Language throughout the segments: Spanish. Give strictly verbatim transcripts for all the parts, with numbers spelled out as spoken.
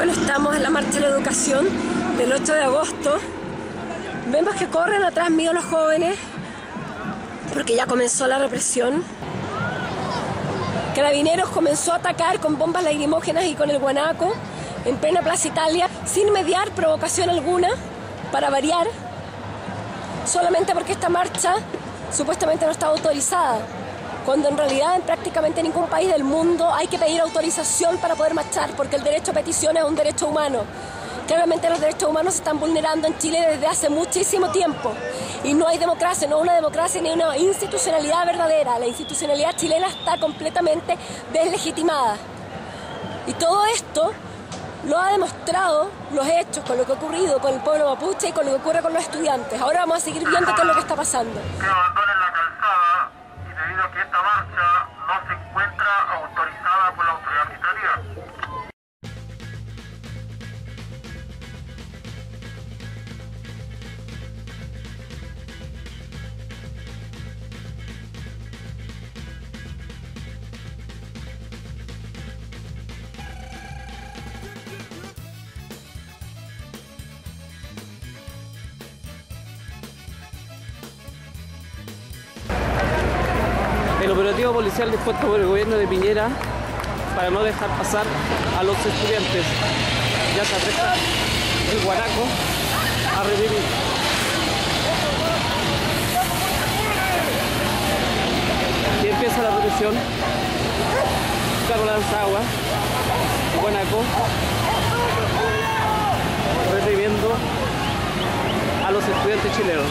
Bueno, estamos en la Marcha de la Educación del ocho de agosto. Vemos que corren atrás mío los jóvenes porque ya comenzó la represión. Carabineros comenzó a atacar con bombas lacrimógenas y con el guanaco en plena Plaza Italia sin mediar provocación alguna, para variar, solamente porque esta marcha supuestamente no estaba autorizada, cuando en realidad en prácticamente ningún país del mundo hay que pedir autorización para poder marchar, porque el derecho a petición es un derecho humano. Claramente los derechos humanos se están vulnerando en Chile desde hace muchísimo tiempo y no hay democracia, no una democracia ni una institucionalidad verdadera. La institucionalidad chilena está completamente deslegitimada y todo esto lo ha demostrado los hechos con lo que ha ocurrido con el pueblo mapuche y con lo que ocurre con los estudiantes. Ahora vamos a seguir viendo qué es lo que está pasando. Que abandonen la calzada y debido a que esta marcha no se encuentra autorizada por la autoridad administrativa. El operativo policial dispuesto por el gobierno de Piñera para no dejar pasar a los estudiantes. Ya se apresta el guanaco a reprimir. Y empieza la represión. Carro lanza agua, el guanaco reprimiendo a los estudiantes chilenos.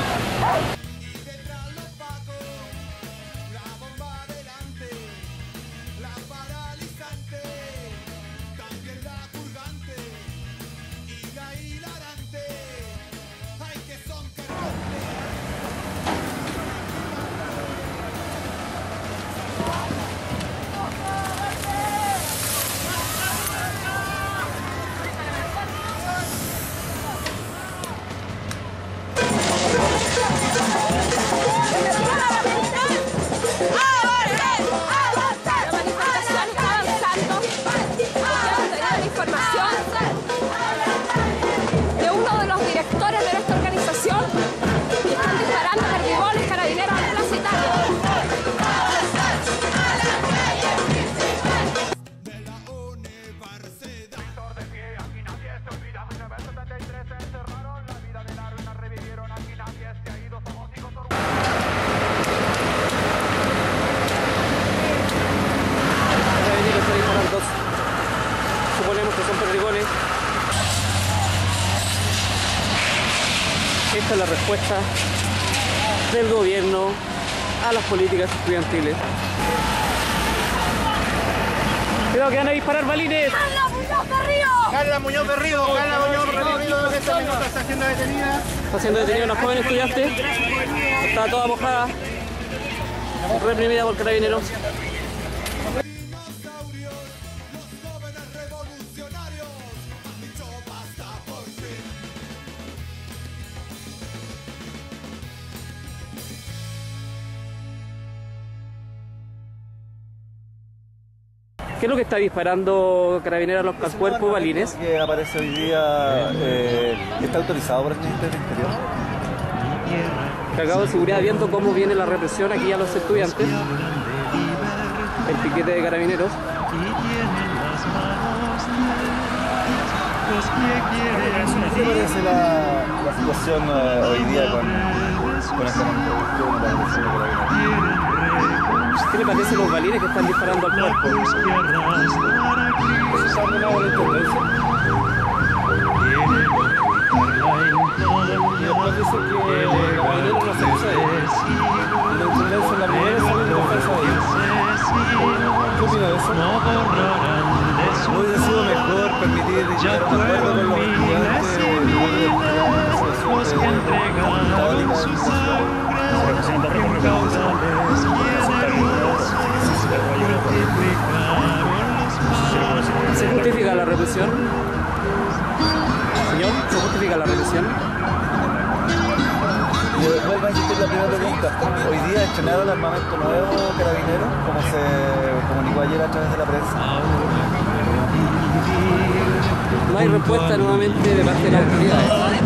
Suponemos que son perdigones. Esta es la respuesta del gobierno a las políticas estudiantiles. Creo que van a disparar balines. ¡Carla Muñoz Berrío! Carla Muñoz Berrío, Carla Muñoz Berrío, que esta minuto está siendo detenida. Está siendo detenida una joven estudiante. Está toda mojada, reprimida por carabineros. ¿Qué es lo que está disparando Carabineros a los al cuerpo balines? Que aparece hoy día, eh, está autorizado por el Ministerio del Interior. Cargado de seguridad, viendo cómo viene la represión aquí a los estudiantes. El piquete de Carabineros. ¿Qué parece la, la situación uh, hoy día con, con esta manifestación de la represión de Carabineros? ¿Qué le parece los balines que están disparando al cuerpo? ¿Eso está una buena tendencia? Y después dice que el Carabineros no se usa de ellos. La intendencia es la primera salida de defensa de ellos. ¿Qué opina de eso? ¿No hubiese sido mejor permitir llegar a un acuerdo con los estudiantes de la situación católica? ¿Se justifica la represión? Señor, ¿se justifica la represión? Y vuelvo a insistir la primera pregunta. Hoy día estrenaron armamento nuevo Carabineros, como se comunicó ayer a través de la prensa. No hay respuesta nuevamente de parte de las autoridades.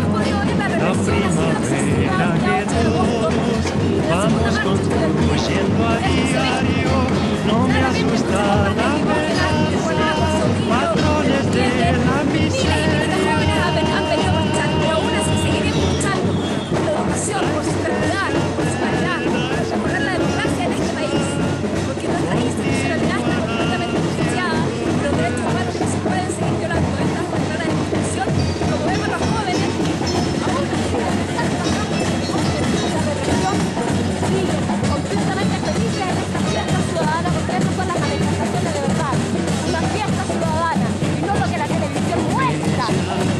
Vamos construyendo a diario, no me asusta la amenaza, patrones de la miseria. Han venido a marchar, pero aún así seguiremos luchando por la educación, por su seguridad, por su paridad, por mejorar la democracia en este país, porque nuestra institucionalidad está completamente asfixiada, los derechos humanos no se pueden seguir violando. Esta es una clara demostración, como vemos los jóvenes, aún así, la represión sigue completamente felices en esta fiesta ciudadana, porque estas son las manifestaciones de verdad, una fiesta ciudadana, y no lo que la televisión muestra.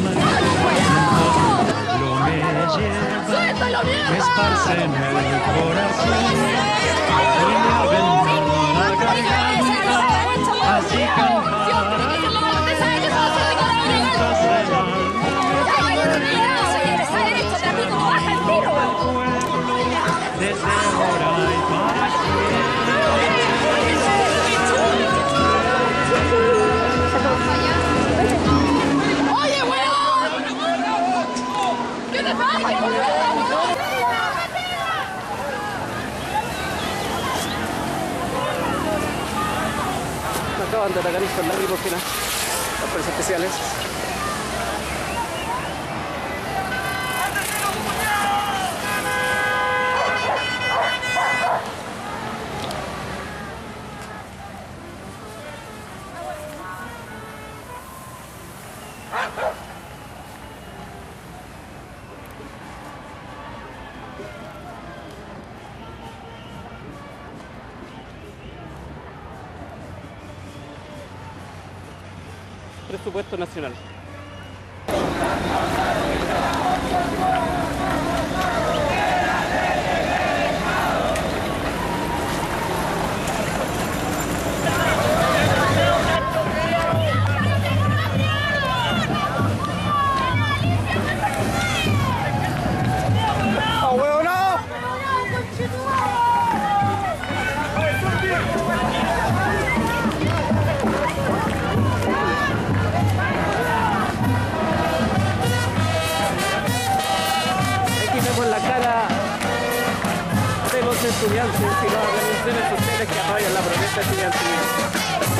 Me esparce en el corazón y me abandona la garganta, así cantar desde ahora y para ¡Oye, weón! ¿Qué te pasa? Acaban de atacar con lacrimógena las fuerzas especiales. Presupuesto nacional. Estudiantes y las organizaciones sociales que apoyan la protesta estudiantil.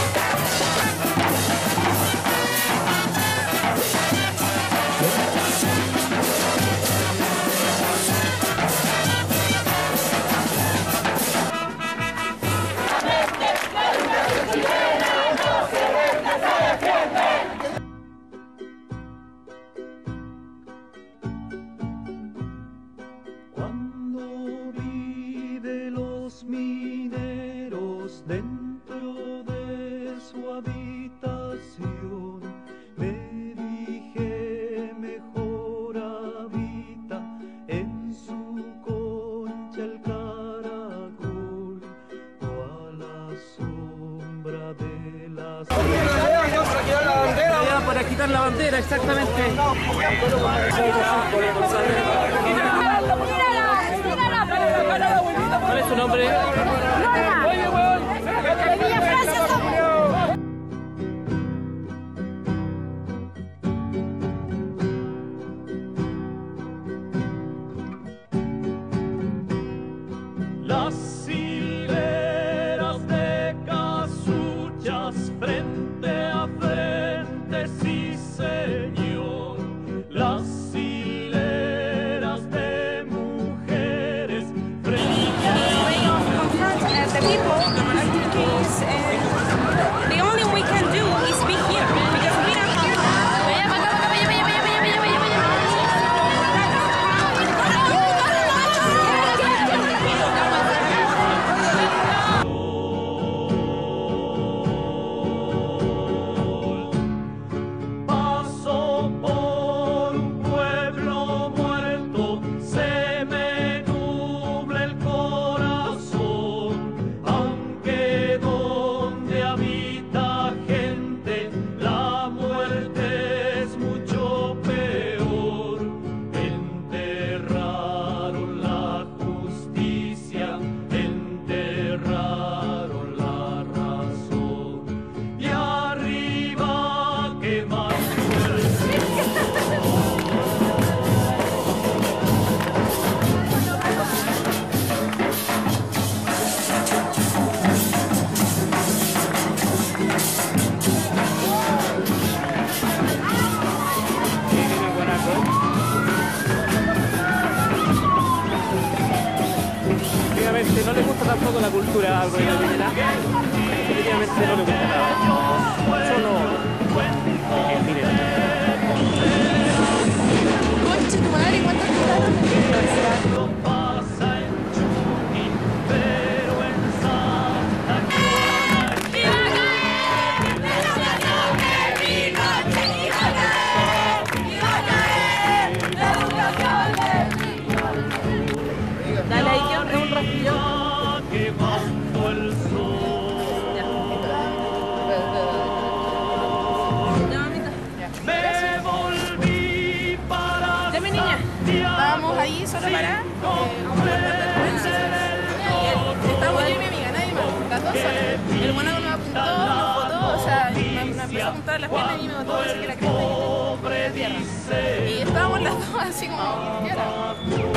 mineros dentro de su habitación, me dije mejor habita en su concha el caracol o a la sombra de las... Para quitar la bandera, exactamente. ¿Cuál es su nombre? Las hileras de casuchas frente a frente, sí señor. Las hileras de mujeres frente a frente. tampoco la cultura algo de la Piñera. Definitivamente no le gusta nada. Solo es Piñera. Concha tu madre, ¿cuántos cobraron? Dale ahí que es un raspillo. Ya, mamita. Ya, mi niña. Estábamos ahí solo para... Eh, estábamos yo y mi amiga, nadie más. Las dos solas. El bueno nos apuntó, nos botó, o sea, me, me empezó a apuntar las piernas y me botó, así que la cresta y la tierra. Y estábamos las dos así como... ¿Qué era?